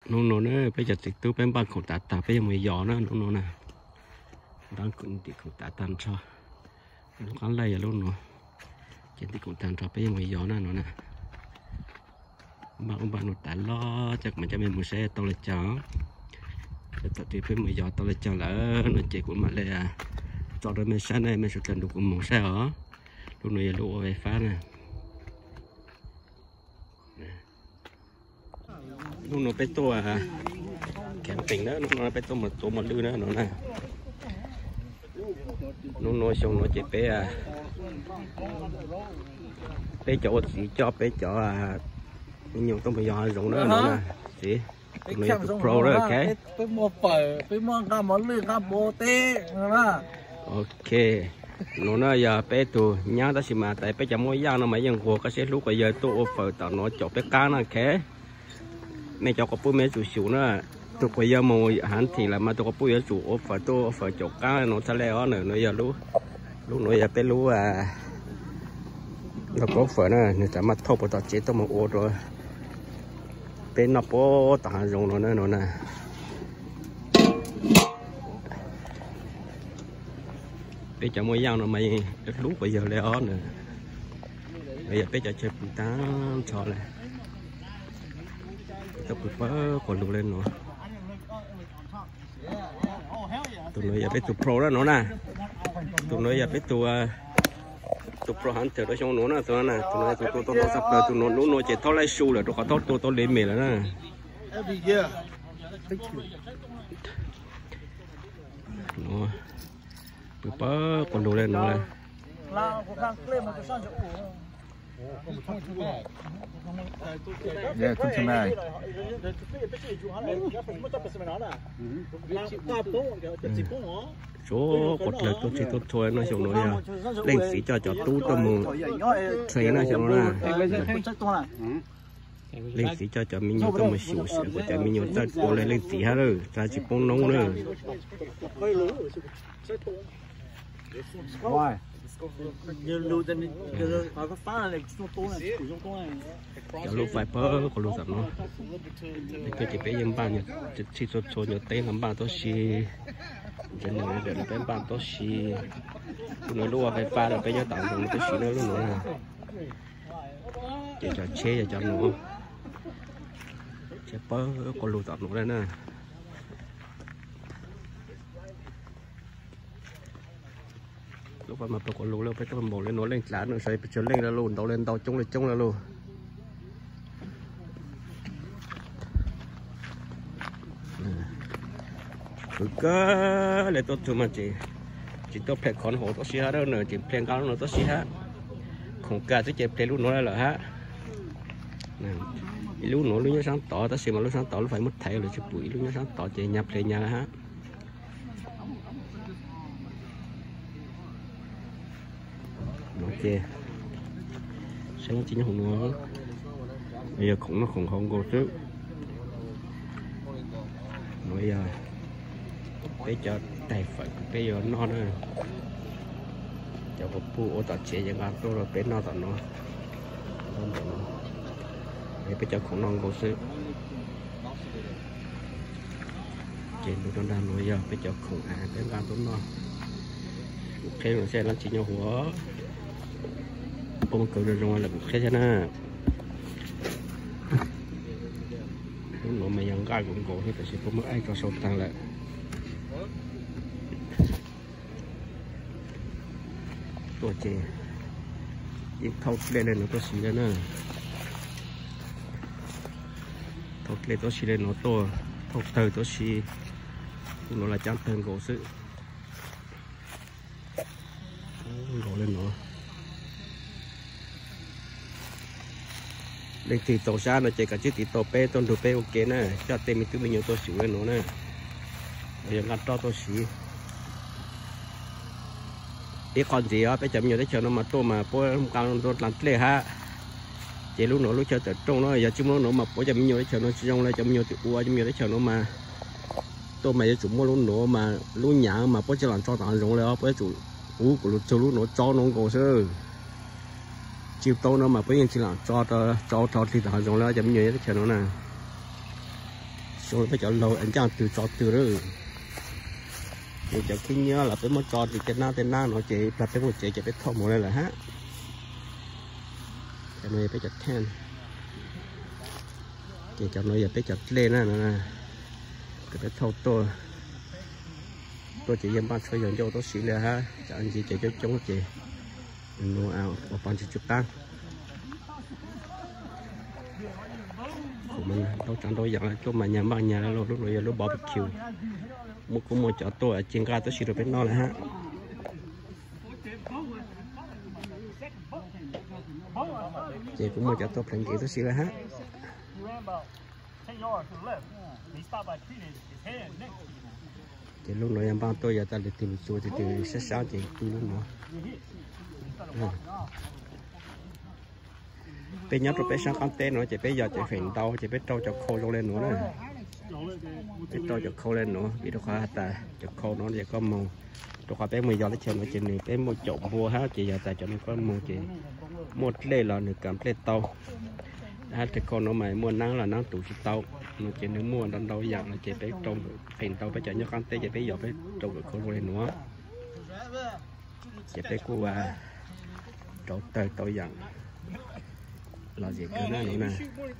nó nữa bây giờ thì tôi bên ban khẩu tạ bây giờ mới gió nữa nó nè đang cũng thì khẩu tạ tan cho nó có lây ở luôn nó trên thì khẩu tan cho bây giờ mới gió nữa nó nè mà ông bạn nó tạ lo chắc mà cho mình một xe tàu là chó tại thì phải mới gió tàu là chó là nó chỉ của mặt là cho đôi mình sáng này mình sẽ cần được một xe ở lúc này lúa về phá nè lúc nó bên tôi kém tỉnh đó lúc nó bên tôi một lư nữa nó nè lúc nó xong nó chỉ bé chỗ gì cho bé chỗ nhiều tôi bây giờ dùng nữa nó nè gì này pro đó cái mua phở mua cả món lư cả bò tê nữa ok nó giờ bé tụ nhá đó xí mà tại bé chấm mối giang nó mấy dân hồ cái xe lúc bây giờ tụ phở tao nó chọc bé cá nó khé mẹ cho có bún mẹ chủ xíu nữa tụ bây giờ mồi hắn thì là mà tụ có bún chủ phở chọc cá nó sẽ leo nữa nó giờ lúc nó giờ bé lúc nó có phở nữa người ta mà thâu vào tao chế tao mà ô rồi bé nó bó tao dùng nó nè bé chợ mối giang nó mày lúc bây giờ leo nữa bây giờ bé chợ chơi bún tán cho này tập bớt còn lùi lên nữa tụi nó giờ biết tụi pro đó nó nè tụi nó giờ biết tụi pro hắn từ đó trong nó nè tụi nó sắp tới tụi nó chỉ tháo lấy xu là tụi họ tháo tụi lấy mì rồi nè nó tụi bớt còn lùi lên nữa dạ cũng thế này số cột lời tôi chỉ tôi thôi nó xong rồi lên xí cho tú tôi mù thấy nó xong rồi lên xí cho mình nhiều tôi mà xỉu xỉu của cho mình nhiều cho tôi lên xí hết rồi ra chỉ bông nông nữa cho lúc phải bơ còn lúc nó cái chỉ bé dân ban chỉ cho nhiều tên làm ban tôi xí cho nên để bên ban tôi xí nó lúa phải pha rồi bây giờ tặng dùng tôi xí nó luôn nữa để cho chế cho nó chế bơ còn lúc tặng nó đây nè lúc mà tôi còn lúa lên phải tôi mổ lên nó lên lá nữa xây trở lên là luôn tàu lên tàu chung là luôn cơ để tôi tụi mà chỉ tôi phải con hồ tôi xí hết đó nữa chỉ phải cao nó tôi xí hết không cả tôi chỉ phải lúc nó là hết lúc nó lúc nhớ sáng tỏ ta xí mà lúc sáng tỏ lúc phải mất thẻ rồi chứ bụi lúc nhớ sáng tỏ chỉ nhập lên nhà hết ok sáng chỉ nhớ nó bây giờ cũng nó không có trước bây giờ bây giờ tài phải bây giờ nó nữa cho một bu ô tô chế chẳng hạn tôi rồi bé nó tận nó bây giờ cũng non có sự trên nó đang nói giờ bây giờ cũng đến ban tôi nó thế rồi xe nó chỉ nhauหัวbông cầu được rồi là một cái thế nào nó màยังgai cũng có thì phải sẽ có một ai cho sâu tăng lạiตัวเจยิ่งเท่าเลยเลยเนาะตัวสีเลยนะเท่าเลยตัวสีเลยเนาะตัวเท่าเตยตัวสีเราละจังเติมโกซึโกเลยเนาะเล็กตีโตช้าเนาะเจกับจิตีโตเป้ต้นดูเป้โอเคนะจะเต็มมีตัวมีอยู่ตัวสีเลยเนาะนะอย่างงัดต่อตัวสีcái con gì á bây giờ nhiều đấy chờ nó mà tô mà bố càng nó làm lệ ha chỉ lúc nó lúc chờ từ trong nó giờ chúng nó mà bố giờ nhiều đấy chờ nó trong đây nhiều từ ua nhiều đấy chờ nó mà tô mà chủ mua lúc nó mà lúc nhà mà bố giờ làm cho tao dùngเลยbố chủ của lúc nó cho nó cổ sơ chiều tô nó mà bố giờ chỉ làm cho thì tao dùngเลยgiờ nhiều đấy chờ nó nè rồi bây giờ lâu anh chàng từ rồi để cho khi nhớ là phải một trò thì tên na nó chỉ là phải một chỉ phải thâu một đây là hát cho nên phải chặt then chỉ cho nó giờ phải chặt lên nè phải thâu tôi chỉ dám bán sử dụng cho tôi xí là ha cho anh chị cho chống chị mua ảo và bán chỉ chụp tăng của mình đâu chẳng đâu dạng là cho mà nhà bằng nhà lúc rồi lúc barbecue một cũng một chỗ tôi ở trên ga tôi xí rồi bên nó là ha chị cũng một chỗ tôi phải nghĩ tôi xí là ha thì lúc đó em bao tôi giờ ta để tìm chuột thì tìm sẽ sao thì tôi lúc đó bây giờ tôi phải sang con tên nó chỉ bây giờ chỉ phải đau chỉ biết trâu cho khô lên nữa này biết trâu cho khô lên nữa vì nó khó ta cho khô nó thì có màu tôi khó bé 10 giờ lấy trên ở trên này bé một chậu vua ha chỉ giờ ta cho nó có màu chỉ một lê là được cảm lê tàu hai cái con nó mày mua nắng là nắng tủ chỉ tàu nó chỉ nếu mua đánh đâu dạng là chỉ phải trồng thành tàu phải chạy như con tê chỉ phải giờ phải trồng được khô lên nữa chỉ phải cô trồng tơi tàu dạng là gì cái này nè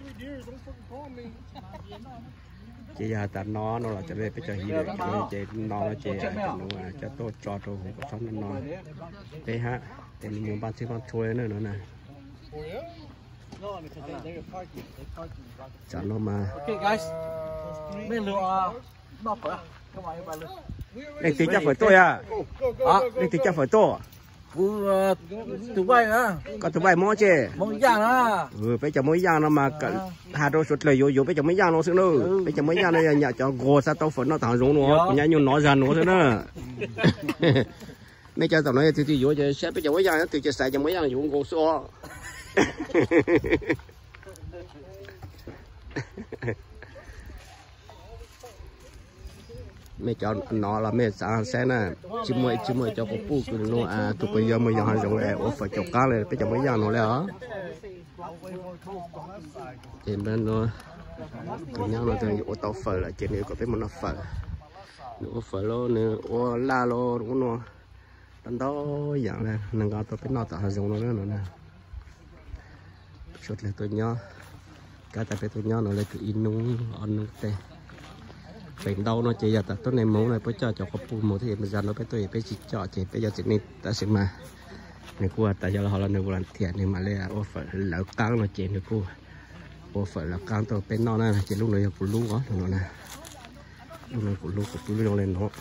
chỉ là ta nó là cho nên phải cho hiểu được cho nên chỉ nó cho tôi cho tôi cũng có sống nó thế ha để mình muốn bán xí bán thuê nữa nè chả nó mà đây thì chắc phải tôi à đây thì chắc phải tôi tụi bay á có tụi bay mò chứ mò giang á bây giờ mới giang nó mà hà đô sụt lời vô bây giờ mới giang nó xứng nữa bây giờ mới giang này nhà cho gò sa tao phấn nó thằng giống nó nhà nhung nó ra nó thế nữa mấy cha tao nói thì vô chứ sẽ bây giờ mới giang thì chỉ xài cho mới giang dùng gò xo mấy cháu nó là mấy sáng xe nè chỉ mới cho có phụ cái nó tụi bây giờ mới giờ hàng giống này ở phải chọc cá này bây giờ mới giờ nó lại hả thì bên nó cái nhau nó từ ô tàu phở là trên này có cái món phở nó phở lo nữa ô la lo đúng không nó đó dạng này nâng cao tôi biết nó tạo hàng giống nó nữa nè suốt là tôi nhớ cái tại tôi nhớ nó là cái in nung ăn tê bệnh đau nó chỉ là tốt này máu này phải cho có pu một thì bây giờ nó phải tôi phải chỉ cho chỉ bây giờ chỉ nên ta sẽ mà này cô tại giờ họ là người làm thiệt này mà lấy ô phải lỡ căng nó chỉ được cô ô phải là căng tôi bên nó này chỉ lúc này phụ lú đó nó nè lúc này phụ lú lên nó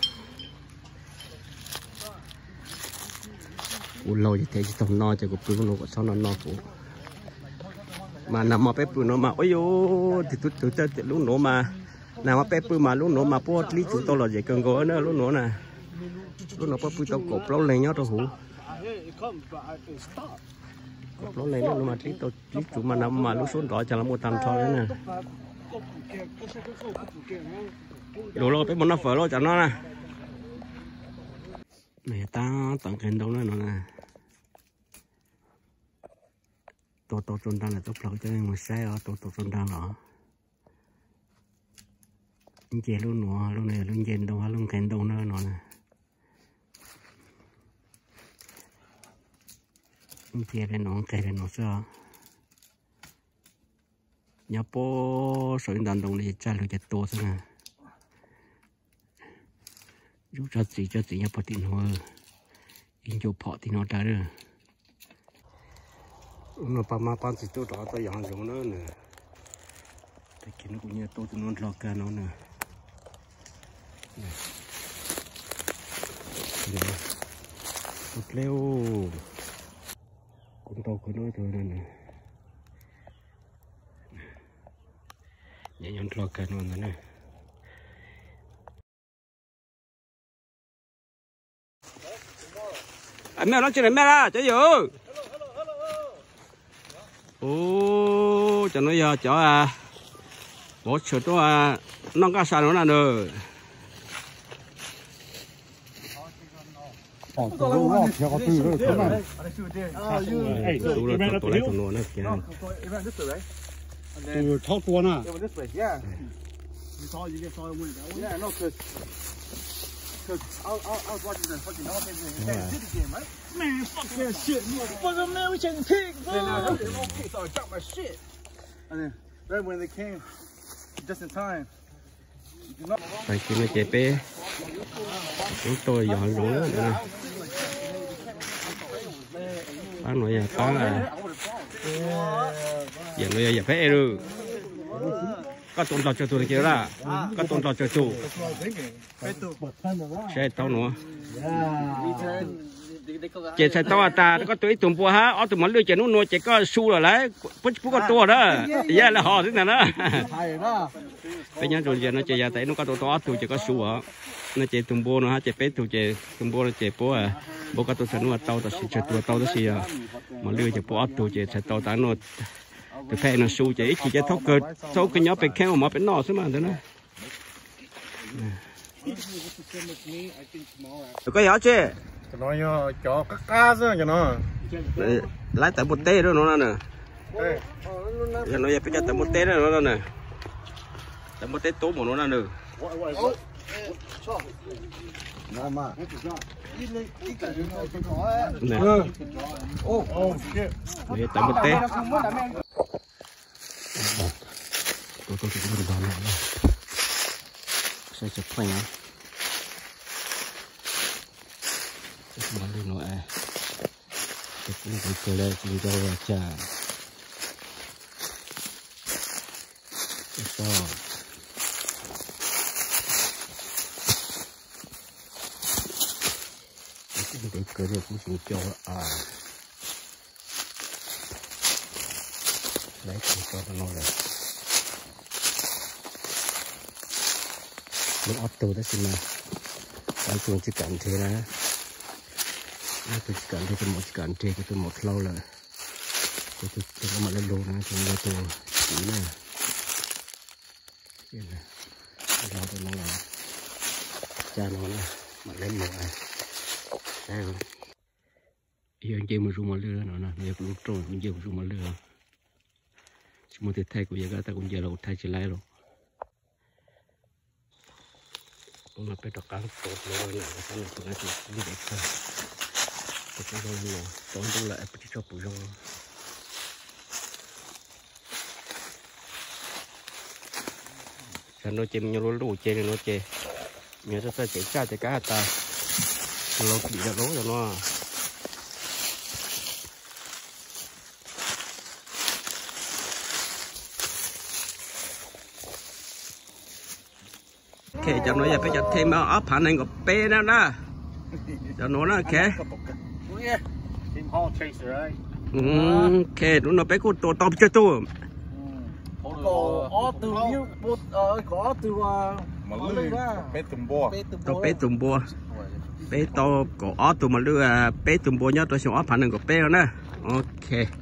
phụ lâu như thế chỉ tông no cho phụ lú nó có sao nó phụ mà nằm mà bếp phụ nó mà ôi yo thì tôi lúc nó mà nào mà bé mà lúc nó mà bố lý chúng tôi là gì cần gỗ nữa lúc nó nè lúc nó bố tao cột lâu lên nhớ tao hủ cột lâu lên lúc mà lý chủ mà nằm mà lúc xuống đỏ cho nó mua tầm cho đấy nè đồ lo bé muốn nó phở lo cho nó nè này ta tặng kèn đâu nữa nè tôi trôn đang là tôi plug cho nên một xe ở tôi trôn đang ở chè luôn nọ luôn này luôn chèn đâu luôn kèn đâu nữa nọ nè chè này nọ kèn này nọ sao nhà po sợi đàn đồng này cha được chặt to thế nè giúp cho chị nhà po tiền hoa in cho họ thì nó ra rồi nó pa chỉ tôi đó tôi dọn dùng nữa nè cái kia nó cũng như tôi nó lo cả nó nè một leo con tàu của nó rồi nè nhẹ nhõm lo cả nó nè anh mẹ nói chuyện này mẹ ra chơi gì ô cho nó giờ cho bố chờ tôi nó cá sấu nó là được tôi lấy thằng nó kìa. thóc tua nè. saw you get saw winning. Yeah, no, cause I was watching the fucking offense in the Kansas City game, right? Man, fuck that shit, motherfucker, man, we chasing pigs, bro. Then I heard the wrong pick, so I dropped my shit. And then right when they came, just in time. Phải kiếm cái chế chúng tôi dọn lúa nữa nè. Bác nói là có là giờ nói giờ phải rồi. Có tôn trò cho tôi kia ra, có tôn trò cho chủ. Xe tao nữa. Chị xe tao ta có tuổi tụm bùa ha, ở tụm mắm lưới chị nó nuôi chị có su rồi đấy, bút có tua đó, giờ là họ thế nào đó. Bây giờ rồi giờ nó chị giờ thấy nó có to tụi chị có su ở, nó chị tụm bùa nó ha chị bé tụi chị tụm bùa nó chị bùa à, bùa có tụi chị nuôi tao tao chị tụi tao đó gì à, mà lưới chị bùa tụi chị xe tao ta nó từ phe nó su chị chỉ thấu cái nhóc bị kéo mà bị nọ thế mà thế này. Có gió chưa? Cho nó cho các cá chứ cho nó. Lái tại một té đó nó nè. Giờ nó bây giờ tại một té đó nó nè. Tại một té tố một nó nè. Nè. Đây tại một té. Tôi cũng đòn lại. Sẽ chụp phanh á. Mà lên nội à, cái cười lên chỉ cho là trà, sao, cái cười lên cũng chỉ cho à, lấy chỉ cho nó rồi, lúc ấp từ đó xin mà, anh thường chỉ cảm thế này. Tôi chỉ cần thêm một cần trên cái tôi một lâu là tôi có một lên đồ này thì tôi chỉ này trên này lâu tôi nó là cha nó này mà lên một này đây rồi giờ chơi một rùm lửa nó nè giờ cũng trộn mình chơi một rùm lửa chỉ một thay của giờ ta cũng giờ là thay chỉ lại rồi mà phải đọc cả tốt rồi này cái này tôi nói thì như vậy thôi. Cái đó là tốn tôi lại cho bùi rong nó chìm nhau lúa chê nó chê nhớ cho chạy cha chạy cá ta nó bị ra lố rồi nó ok cho nó giờ phải chặt thêm ốp phản anh của pe đó nè cho nó ok. Team Hall Chaser, right? Ok, nó bé cô tổ tôm cho tôi. Có từ nhiêu có từ mà lưới bé tùm bò. Tôm bé tùm bò. Bé to có tùm mà lưới bé tùm bò nhá tôi sẽ ốp phản ứng của bé nữa. Ok.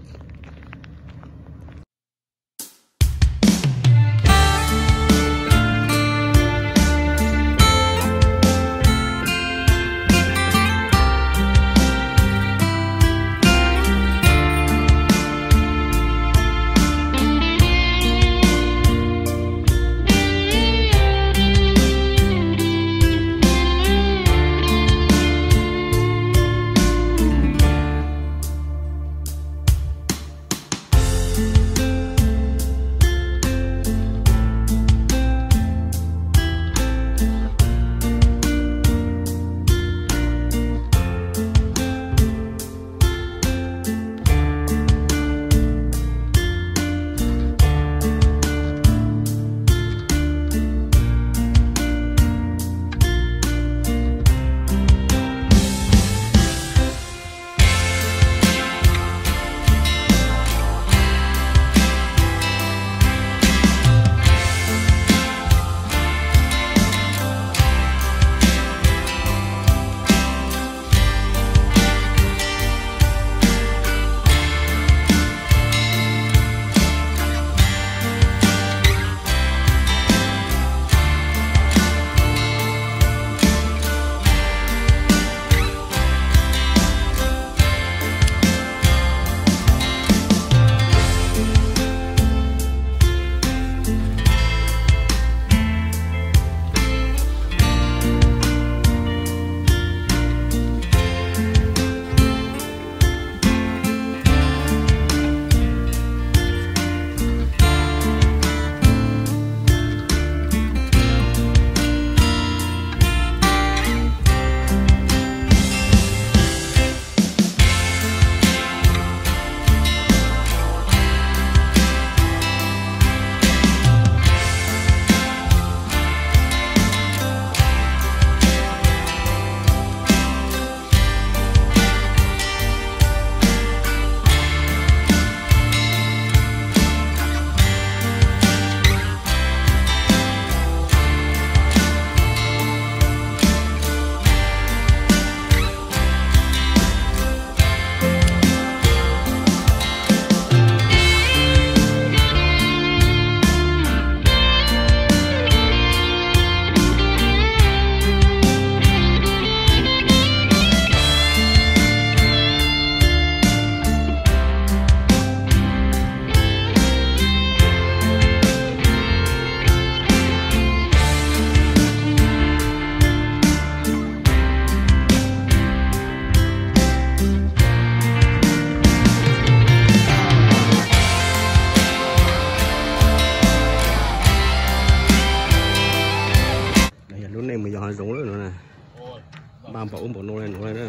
bây giờ hơi rụng nữa nè ba bộ nô lên nữa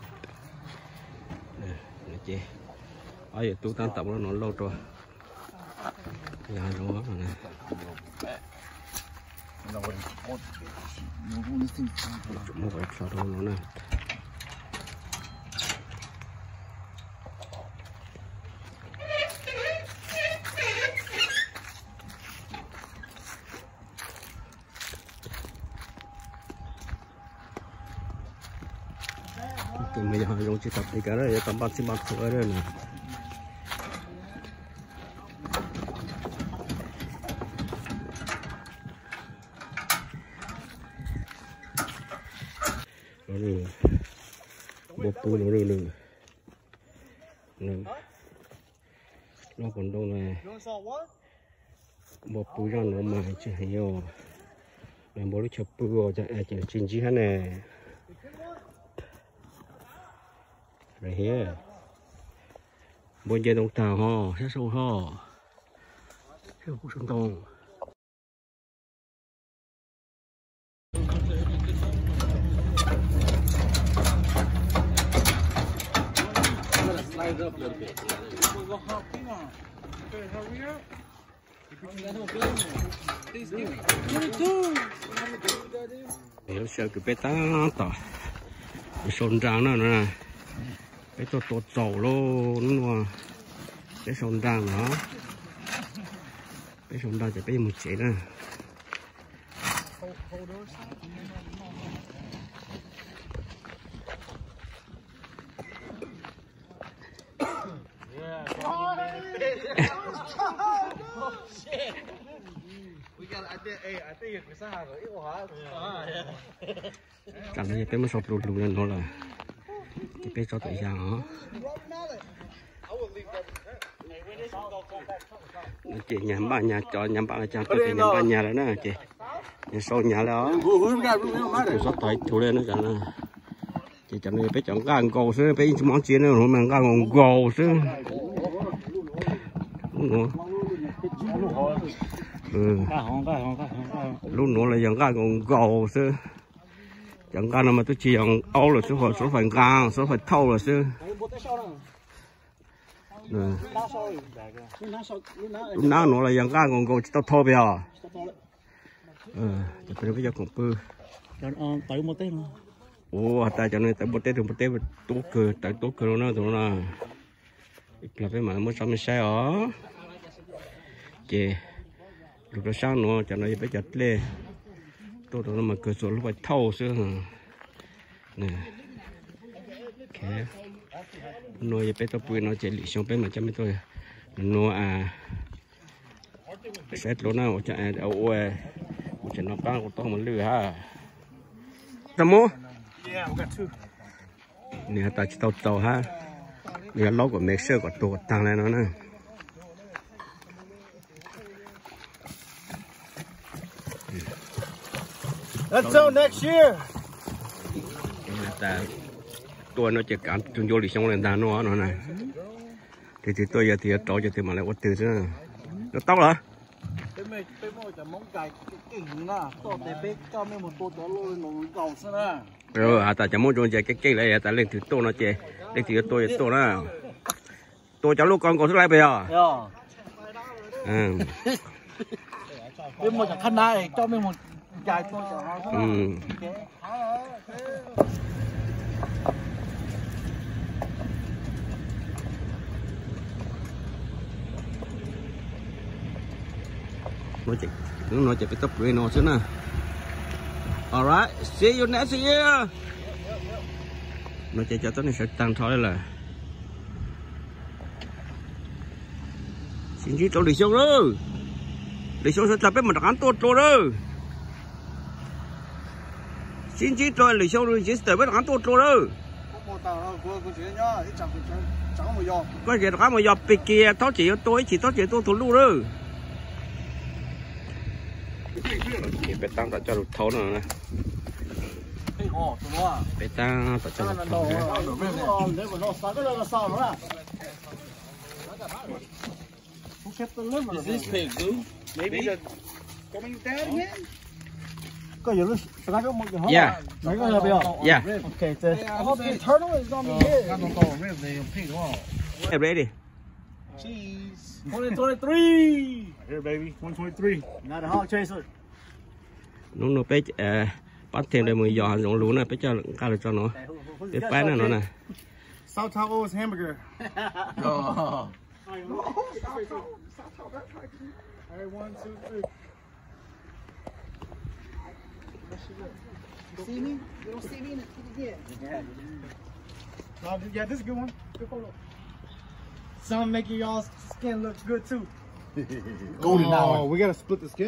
nè chị ở giờ tôi tan tập nó lâu rồi giờ rụng rồi nè một cái sao đâu nó nè bây giờ dùng chỉ tập đi cái đó để tầm bắt xin bắt thôi đó nè rồi bột bù nó rồi nó còn đâu này bột bù cho nó mà chứ hiểu là bố nó chụp bù rồi chỉ chín chỉ hết nè right here bốn giờ đồng tàu ho hết sâu ho hết cuộc sống tông nếu sợ cái bê tông tỏ cái sồn trắng nữa nè cái tổ trầu luôn luôn cái sồn rang nó cái sồn rang chỉ biết một chế nè chẳng là cái một số lụt lên nó là cái bé cho tụi giang hả chị nhắm ba nhà cho nhắm ba cha tôi nhắm ba nhà rồi nè chị nhà sau nhà đó tôi sắp tới thu lên nó chẳng là chị chẳng này bé chọn gan gầu xứ bé món chiên nữa mà gan gầu xứ lúc nữa là dọn gan gầu xứ chẳng gan mà tôi chỉ dọn ấu là số phần gan số phần thâu là xứ lúc nào nó là dọn gan còn gầu tao thâu bây giờ cho tôi bây giờ cũng bự tới một tết nữa ủa tại cho nên tới một tết tốt cơ tại tốt cơ nó tụi nó là phải mà mới xong mới xe ở chị lúc đó sáng nữa cho nên phải chặt lên tôi tụi nó mà cửa sổ lúc phải thâu xưa nè ok nuôi bé tôi bùi nó chạy lì xuống bé mà cho mấy tôi nuôi xét lỗ nào cho ai đâu ơi cho nó bán của tôi mà lừa ha tao mua nè ta chỉ tàu ha nè lót của make sure của tôi tăng lên nó nè until next year ta tôi nó chỉ cảm chúng vô lì xong lên ta nó này thì tôi giờ thì tôi giờ thì mà lại có từ chứ nó tóc hả rồi ta chẳng muốn cho cái này ta lên từ tôi nó chè lên từ tôi nó tôi cháu lúc con còn thứ lại bây giờ bên một khăn này cho mình một dài tôi nó chỉ bị tóc rồi nó chứ nè. Alright, see you next year. Nó chỉ cho tôi này sẽ tăng thôi là. Xin chỉ cho lịch sử rồi. Lịch sử sẽ tập bên một đám tốt rồi. Xin chỉ cho lịch sử rồi chỉ tập bên một đám tốt rồi. Có gì đó mà dọc bị kia, tao chỉ tao chỉ tôi luôn rồi. Bé tăng ta cho lụt thấu nữa nè. Bé tăng ta cho lụt thấu nè. Is this pig, dude? Maybe the coming down again? Có nhiều lúc I got một cái hole. Yeah. Mấy con là bao? Yeah. Okay, so I hope the turtle is gonna be here. I'm gonna go rib they pig on. Ready. Cheese. 2023. Here, baby. 2023. Not a hog chaser. Nó bé bắt thêm đây mùi giò giống lú này bé cho cá được cho nó cái bé này nó này. South Tower's hamburger. Oh. All right, 1, 2, 3. You see me? You don't see me? Yeah. Yeah, this is a good one. Good photo. Some making y'all's skin look good too. Golden hour. We gotta split the skin.